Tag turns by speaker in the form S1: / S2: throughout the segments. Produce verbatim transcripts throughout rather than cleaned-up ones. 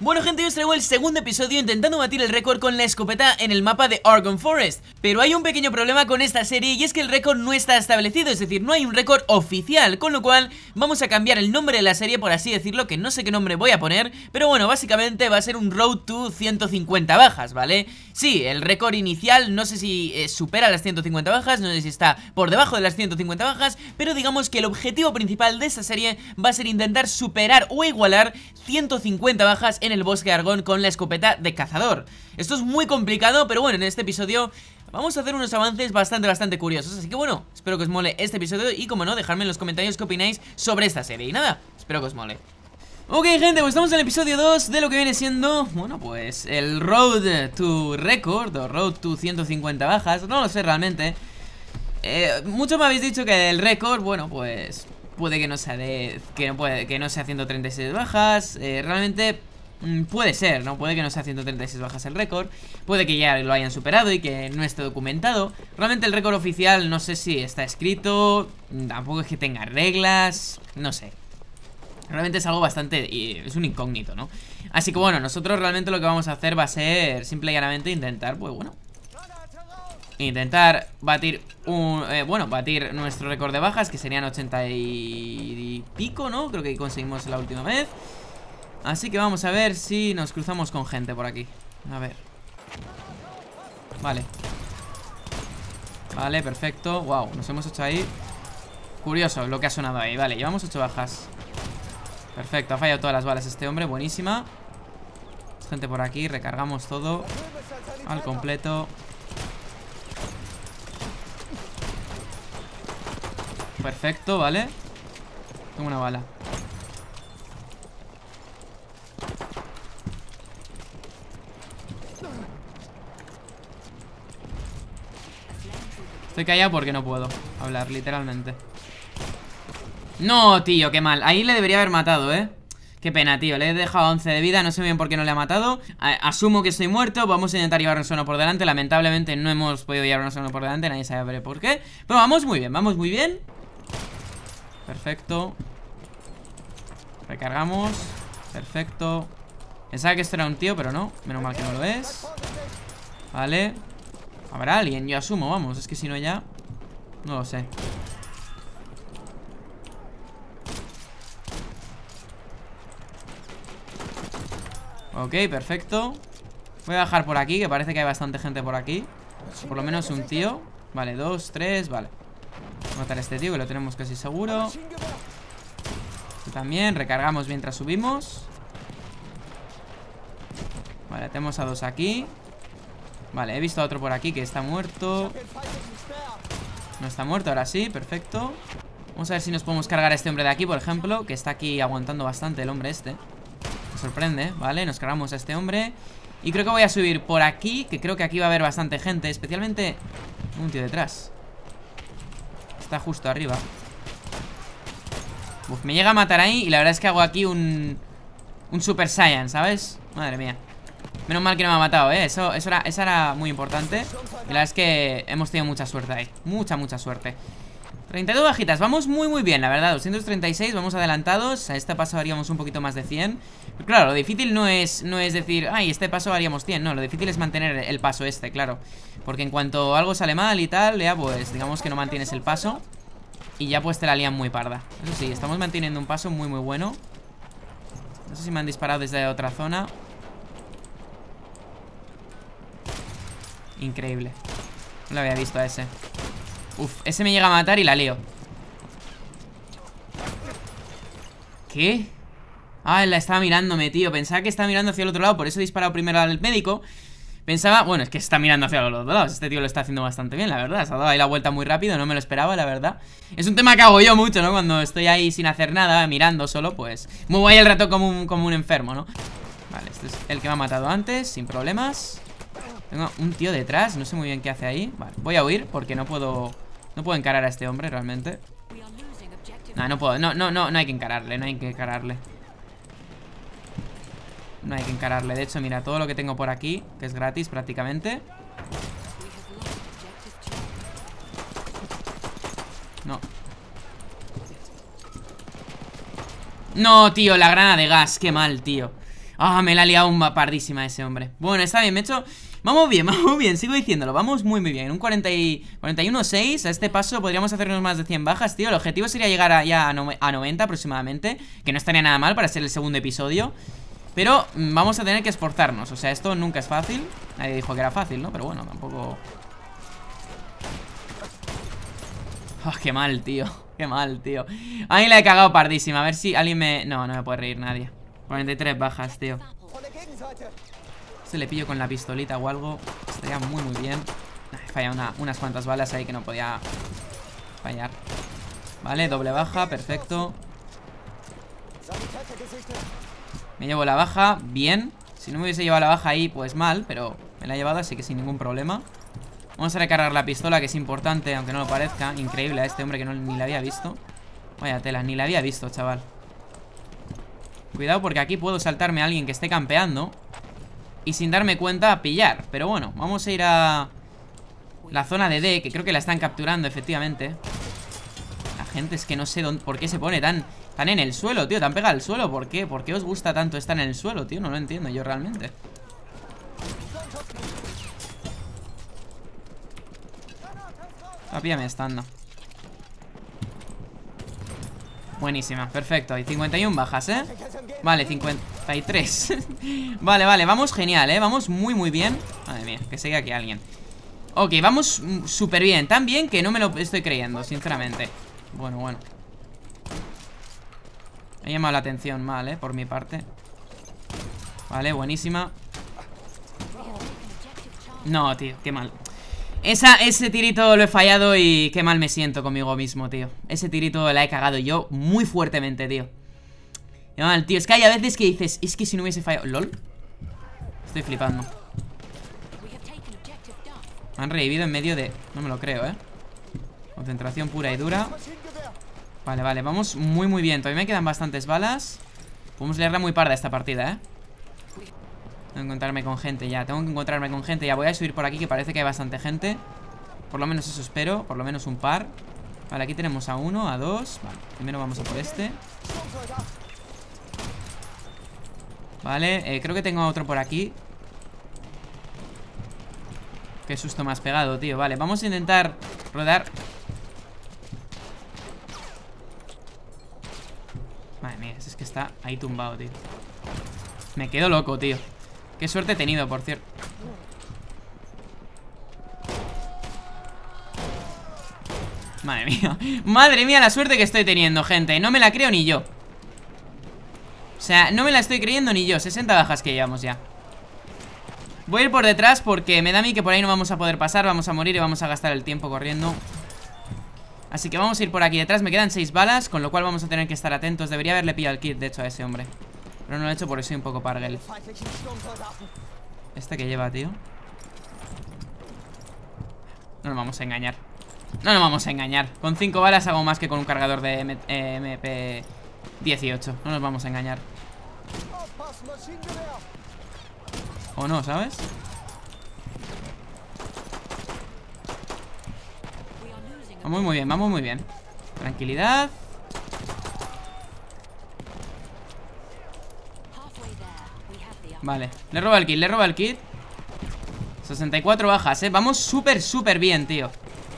S1: Bueno gente, os traigo el segundo episodio intentando batir el récord con la escopeta en el mapa de Argonne Forest. Pero hay un pequeño problema con esta serie y es que el récord no está establecido, es decir, no hay un récord oficial. Con lo cual vamos a cambiar el nombre de la serie, por así decirlo, que no sé qué nombre voy a poner. Pero bueno, básicamente va a ser un Road to ciento cincuenta bajas, ¿vale? Sí, el récord inicial no sé si eh, supera las ciento cincuenta bajas, no sé si está por debajo de las ciento cincuenta bajas, pero digamos que el objetivo principal de esta serie va a ser intentar superar o igualar ciento cincuenta bajas en el bosque de Argonne con la escopeta de cazador. Esto es muy complicado, pero bueno, en este episodio vamos a hacer unos avances bastante, bastante curiosos. Así que bueno, espero que os mole este episodio y como no, dejadme en los comentarios qué opináis sobre esta serie. Y nada, espero que os mole. Ok gente, pues estamos en el episodio dos de lo que viene siendo, bueno pues, el Road to Record o Road to ciento cincuenta bajas. No lo sé realmente. eh, Muchos me habéis dicho que el récord, bueno pues, puede que no sea de, que no, puede, que no sea ciento treinta y seis bajas. eh, Realmente mmm, puede ser, ¿no? Puede que no sea ciento treinta y seis bajas el récord. Puede que ya lo hayan superado y que no esté documentado. Realmente el récord oficial no sé si está escrito. Tampoco es que tenga reglas, no sé. Realmente es algo bastante... y es un incógnito, ¿no? Así que bueno, nosotros realmente lo que vamos a hacer va a ser simple y llanamente intentar, pues bueno, intentar batir un... Eh, bueno, batir nuestro récord de bajas, que serían ochenta y pico, ¿no? Creo que conseguimos la última vez. Así que vamos a ver si nos cruzamos con gente por aquí. A ver. Vale. Vale, perfecto. Wow, nos hemos hecho ahí. Curioso lo que ha sonado ahí. Vale, llevamos ocho bajas. Perfecto, ha fallado todas las balas este hombre, buenísima. Gente por aquí, recargamos todo al completo. Perfecto, vale. Tengo una bala. Estoy callado porque no puedo hablar, literalmente. No, tío, qué mal. Ahí le debería haber matado, ¿eh? Qué pena, tío. Le he dejado once de vida. No sé bien por qué no le ha matado. Asumo que estoy muerto. Vamos a intentar llevarnos uno por delante. Lamentablemente no hemos podido llevarnos uno por delante. Nadie sabe por qué. Pero vamos muy bien, vamos muy bien. Perfecto. Recargamos. Perfecto. Pensaba que esto era un tío, pero no. Menos mal que no lo es. Vale. Habrá alguien, yo asumo, vamos. Es que si no ya... no lo sé. Ok, perfecto. Voy a bajar por aquí, que parece que hay bastante gente por aquí. Por lo menos un tío. Vale, dos, tres, vale. Voy a matar a este tío, que lo tenemos casi seguro. Este también, recargamos mientras subimos. Vale, tenemos a dos aquí. Vale, he visto a otro por aquí que está muerto. No está muerto, ahora sí, perfecto. Vamos a ver si nos podemos cargar a este hombre de aquí, por ejemplo, que está aquí aguantando bastante el hombre este. Me sorprende, vale, nos cargamos a este hombre. Y creo que voy a subir por aquí, que creo que aquí va a haber bastante gente. Especialmente un tío detrás. Está justo arriba. Uf, me llega a matar ahí y la verdad es que hago aquí un... un Super Saiyan, ¿sabes? Madre mía. Menos mal que no me ha matado, ¿eh? Eso, eso, era, eso era muy importante. Y la verdad es que hemos tenido mucha suerte ahí. Mucha, mucha suerte. treinta y dos bajitas, vamos muy muy bien, la verdad. Doscientos treinta y seis, vamos adelantados. A este paso haríamos un poquito más de cien. Pero claro, lo difícil no es, no es decir, ay, este paso haríamos cien. No, lo difícil es mantener el paso este, claro. Porque en cuanto algo sale mal y tal, ya pues digamos que no mantienes el paso. Y ya pues te la lían muy parda. Eso sí, estamos manteniendo un paso muy muy bueno. No sé si me han disparado desde otra zona. Increíble. No lo había visto a ese. Uf, ese me llega a matar y la lío. ¿Qué? Ah, la estaba mirándome, tío. Pensaba que estaba mirando hacia el otro lado, por eso he disparado primero al médico. Pensaba, bueno, es que está mirando hacia los dos lados. Este tío lo está haciendo bastante bien, la verdad. Se ha dado ahí la vuelta muy rápido, no me lo esperaba, la verdad. Es un tema que hago yo mucho, ¿no? Cuando estoy ahí sin hacer nada, mirando solo, pues me voy el rato como un, como un enfermo, ¿no? Vale, este es el que me ha matado antes, sin problemas. Tengo un tío detrás, no sé muy bien qué hace ahí. Vale, voy a huir porque no puedo... no puedo encarar a este hombre realmente. No, no puedo, no, no, no, no hay que encararle, no hay que encararle. No hay que encararle, de hecho, mira, todo lo que tengo por aquí, que es gratis prácticamente. No. No, tío, la granada de gas, qué mal, tío. Ah, me la ha liado una pardísima ese hombre. Bueno, está bien, me he hecho... Vamos bien, vamos bien, sigo diciéndolo. Vamos muy muy bien, un cuarenta y uno seis. A este paso podríamos hacernos más de cien bajas, tío. El objetivo sería llegar a, ya a, no, a noventa aproximadamente, que no estaría nada mal para ser el segundo episodio. Pero mmm, vamos a tener que esforzarnos. O sea, esto nunca es fácil. Nadie dijo que era fácil, ¿no? Pero bueno, tampoco... Oh, qué mal, tío. Qué mal, tío. Ahí la he cagado pardísima. A ver si alguien me... No, no me puede reír nadie. cuarenta y tres bajas, tío. Se le pillo con la pistolita o algo. Estaría muy, muy bien. He fallado una, unas cuantas balas ahí que no podía fallar. Vale, doble baja, perfecto. Me llevo la baja, bien. Si no me hubiese llevado la baja ahí, pues mal. Pero me la he llevado, así que sin ningún problema. Vamos a recargar la pistola, que es importante, aunque no lo parezca. Increíble a este hombre que no, ni la había visto. Vaya tela, ni la había visto, chaval. Cuidado porque aquí puedo saltarme a alguien que esté campeando y sin darme cuenta a pillar. Pero bueno, vamos a ir a la zona de D, que creo que la están capturando, efectivamente. La gente es que no sé dónde, por qué se pone tan, tan en el suelo, tío. Tan pega al suelo, ¿por qué? ¿Por qué os gusta tanto estar en el suelo, tío? No lo entiendo yo realmente. Rápidamente estando. Buenísima, perfecto. Y cincuenta y uno bajas, ¿eh? Vale, cincuenta y tres. Vale, vale, vamos genial, ¿eh? Vamos muy, muy bien. Madre mía, que siga aquí alguien. Ok, vamos súper bien. Tan bien que no me lo estoy creyendo, sinceramente. Bueno, bueno. Me ha llamado la atención mal, ¿eh? Por mi parte. Vale, buenísima. No, tío, qué mal. Esa, ese tirito lo he fallado y qué mal me siento conmigo mismo, tío. Ese tirito la he cagado yo muy fuertemente, tío. Qué mal, tío. Es que hay a veces que dices, es que si no hubiese fallado... ¿Lol? Estoy flipando. Me han revivido en medio de... No me lo creo, ¿eh? Concentración pura y dura. Vale, vale, vamos muy, muy bien. Todavía me quedan bastantes balas. Podemos leerla muy parda esta partida, ¿eh? Tengo que encontrarme con gente ya, tengo que encontrarme con gente ya. Voy a subir por aquí que parece que hay bastante gente. Por lo menos eso espero, por lo menos un par. Vale, aquí tenemos a uno, a dos. Vale, primero vamos a por este. Vale, eh, creo que tengo a otro por aquí. Qué susto me has pegado, tío. Vale, vamos a intentar rodar. Madre mía, es que está ahí tumbado, tío. Me quedo loco, tío. Qué suerte he tenido, por cierto. Madre mía. Madre mía la suerte que estoy teniendo, gente. No me la creo ni yo. O sea, no me la estoy creyendo ni yo. sesenta bajas que llevamos ya. Voy a ir por detrás porque me da a mí que por ahí no vamos a poder pasar. Vamos a morir y vamos a gastar el tiempo corriendo. Así que vamos a ir por aquí detrás. Me quedan seis balas, con lo cual vamos a tener que estar atentos. Debería haberle pillado el kit, de hecho, a ese hombre. Pero no lo he hecho porque soy un poco parguel. Este que lleva, tío. No nos vamos a engañar. No nos vamos a engañar. Con cinco balas hago más que con un cargador de M P dieciocho. No nos vamos a engañar. O no, ¿sabes? Vamos muy bien, vamos muy bien. Tranquilidad. Vale, le roba el kit, le roba el kit. sesenta y cuatro bajas, eh. Vamos súper, súper bien, tío.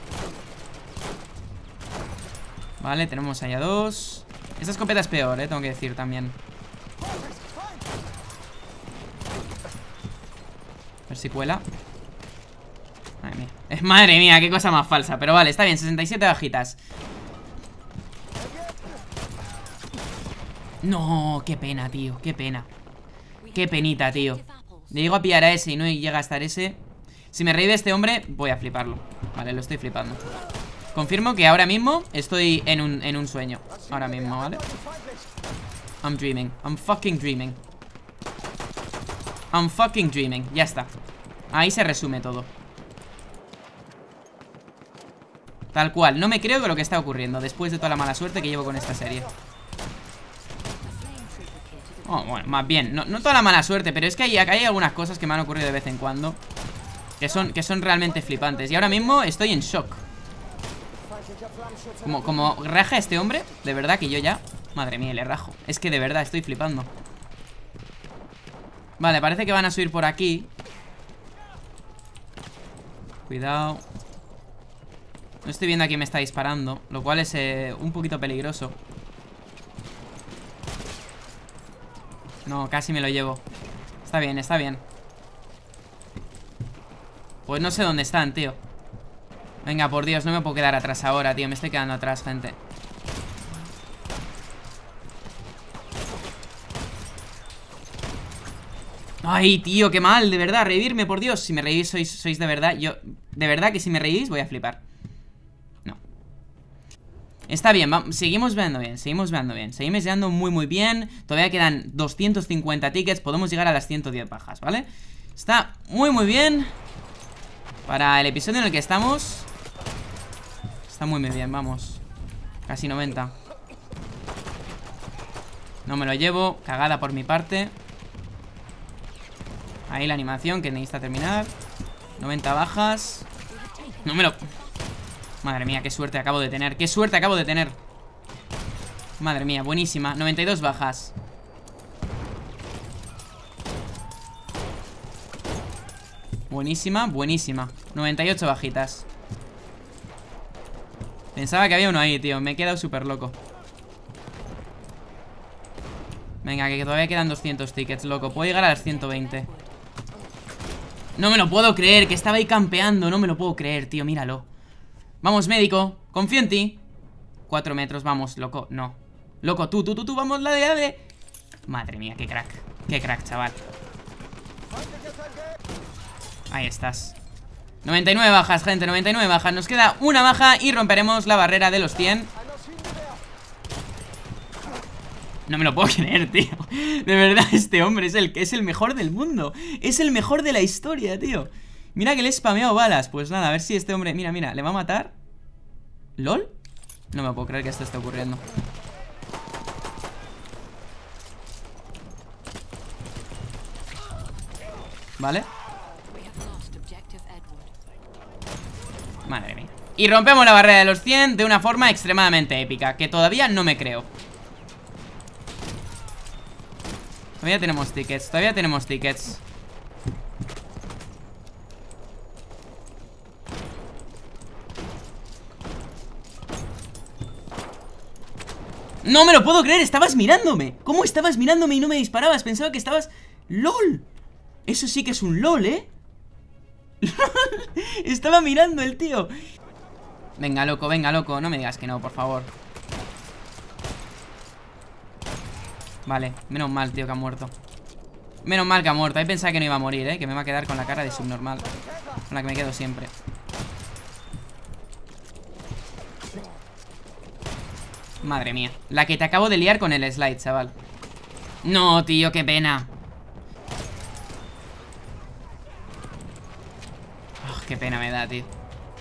S1: Vale, tenemos allá dos. Esta escopeta es peor, eh, tengo que decir también. A ver si cuela. Madre mía, eh, madre mía, qué cosa más falsa. Pero vale, está bien, sesenta y siete bajitas. No, qué pena, tío, qué pena. Qué penita, tío. Le llego a pillar a ese y no llega a estar ese. Si me revive este hombre, voy a fliparlo. Vale, lo estoy flipando. Confirmo que ahora mismo estoy en un, en un sueño. Ahora mismo, ¿vale? I'm dreaming, I'm fucking dreaming. I'm fucking dreaming, ya está. Ahí se resume todo. Tal cual, no me creo de lo que está ocurriendo después de toda la mala suerte que llevo con esta serie. Oh, bueno, más bien, no, no toda la mala suerte, pero es que hay, hay algunas cosas que me han ocurrido de vez en cuando que son, que son realmente flipantes. Y ahora mismo estoy en shock. Como, como raja este hombre, de verdad que yo ya... Madre mía, le rajo. Es que de verdad estoy flipando. Vale, parece que van a subir por aquí. Cuidado. No estoy viendo a quién me está disparando, lo cual es eh, un poquito peligroso. No, casi me lo llevo. Está bien, está bien. Pues no sé dónde están, tío. Venga, por Dios, no me puedo quedar atrás ahora, tío. Me estoy quedando atrás, gente. Ay, tío, qué mal, de verdad, revivirme, por Dios. Si me reís, sois, sois de verdad. Yo, de verdad que si me reís voy a flipar. No. Está bien, vamos, seguimos veando bien, seguimos veando bien. Seguimos veando muy muy bien. Todavía quedan doscientos cincuenta tickets. Podemos llegar a las ciento diez bajas, ¿vale? Está muy muy bien para el episodio en el que estamos. Está muy muy bien, vamos. Casi noventa. No me lo llevo, cagada por mi parte. Ahí la animación que necesita terminar. noventa bajas. No me lo... Madre mía, qué suerte acabo de tener. Qué suerte acabo de tener. Madre mía, buenísima. noventa y dos bajas. Buenísima, buenísima. noventa y ocho bajitas. Pensaba que había uno ahí, tío. Me he quedado súper loco. Venga, que todavía quedan doscientos tickets, loco. Puedo llegar a las ciento veinte. No me lo puedo creer, que estaba ahí campeando. No me lo puedo creer, tío, míralo. Vamos, médico, confío en ti. Cuatro metros, vamos, loco, no. Loco, tú, tú, tú, tú, vamos, la de, la de. Madre mía, qué crack. Qué crack, chaval. Ahí estás. noventa y nueve bajas, gente, noventa y nueve bajas. Nos queda una baja y romperemos la barrera de los cien. No me lo puedo creer, tío. De verdad, este hombre es el, es el mejor del mundo. Es el mejor de la historia, tío. Mira que le he spameado balas. Pues nada, a ver si este hombre... Mira, mira, ¿le va a matar? ¿Lol? No me puedo creer que esto esté ocurriendo. Vale. Madre mía. Y rompemos la barrera de los cien de una forma extremadamente épica, que todavía no me creo. Todavía tenemos tickets, todavía tenemos tickets. No me lo puedo creer, estabas mirándome. ¿Cómo estabas mirándome y no me disparabas? Pensaba que estabas... ¡Lol! Eso sí que es un LOL, ¿eh? Estaba mirando el tío. Venga, loco, venga, loco. No me digas que no, por favor. Vale, menos mal, tío, que ha muerto. Menos mal que ha muerto. Ahí pensaba que no iba a morir, ¿eh? Que me va a quedar con la cara de subnormal, con la que me quedo siempre. Madre mía, la que te acabo de liar con el slide, chaval. No, tío, qué pena. Oh, qué pena me da, tío.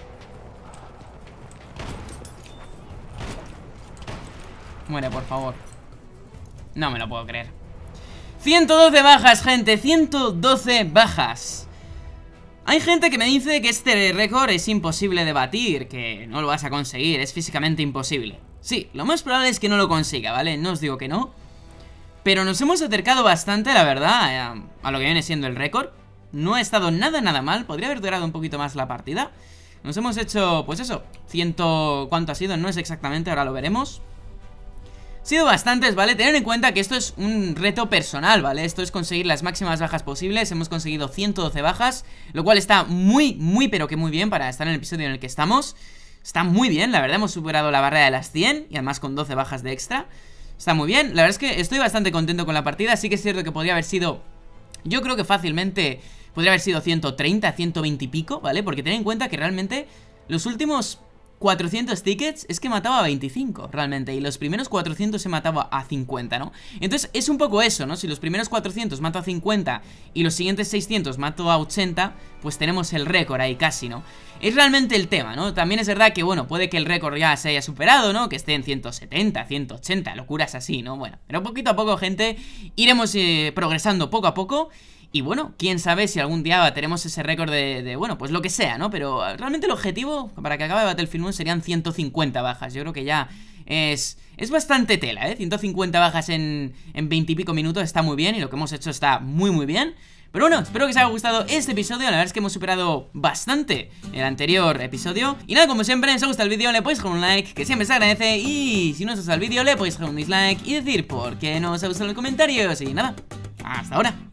S1: Muere, por favor. No me lo puedo creer. ciento doce bajas, gente, ciento doce bajas. Hay gente que me dice que este récord es imposible de batir, que no lo vas a conseguir, es físicamente imposible. Sí, lo más probable es que no lo consiga, ¿vale? No os digo que no. Pero nos hemos acercado bastante, la verdad, a, a lo que viene siendo el récord. No ha estado nada, nada mal. Podría haber durado un poquito más la partida. Nos hemos hecho, pues eso, ciento... ¿Cuánto ha sido? No es exactamente, ahora lo veremos. Ha sido bastantes, ¿vale? Tener en cuenta que esto es un reto personal, ¿vale? Esto es conseguir las máximas bajas posibles. Hemos conseguido ciento doce bajas, lo cual está muy, muy, pero que muy bien para estar en el episodio en el que estamos. Está muy bien, la verdad, hemos superado la barrera de las cien y además con doce bajas de extra. Está muy bien, la verdad es que estoy bastante contento con la partida. Sí que es cierto que podría haber sido... Yo creo que fácilmente podría haber sido ciento treinta, ciento veinte y pico, ¿vale? Porque ten en cuenta que realmente los últimos cuatrocientos tickets es que mataba a veinticinco, realmente. Y los primeros cuatrocientos se mataba a cincuenta, ¿no? Entonces es un poco eso, ¿no? Si los primeros cuatrocientos mato a cincuenta y los siguientes seiscientos mato a ochenta, pues tenemos el récord ahí casi, ¿no? Es realmente el tema, ¿no? También es verdad que, bueno, puede que el récord ya se haya superado, ¿no? Que esté en ciento setenta, ciento ochenta, locuras así, ¿no? Bueno, pero poquito a poco, gente, iremos eh, progresando poco a poco. Y bueno, quién sabe si algún día bateremos ese récord de, de, bueno, pues lo que sea, ¿no? Pero realmente el objetivo para que acabe Battlefield máximo serían ciento cincuenta bajas. Yo creo que ya es... Es bastante tela, ¿eh? ciento cincuenta bajas en, en veinte y pico minutos está muy bien. Y lo que hemos hecho está muy muy bien. Pero bueno, espero que os haya gustado este episodio. La verdad es que hemos superado bastante el anterior episodio. Y nada, como siempre, si os ha gustado el vídeo le podéis dejar un like, que siempre se agradece. Y si no os ha gustado el vídeo le podéis dejar un dislike y decir por qué no os ha gustado en los comentarios. Y nada, hasta ahora.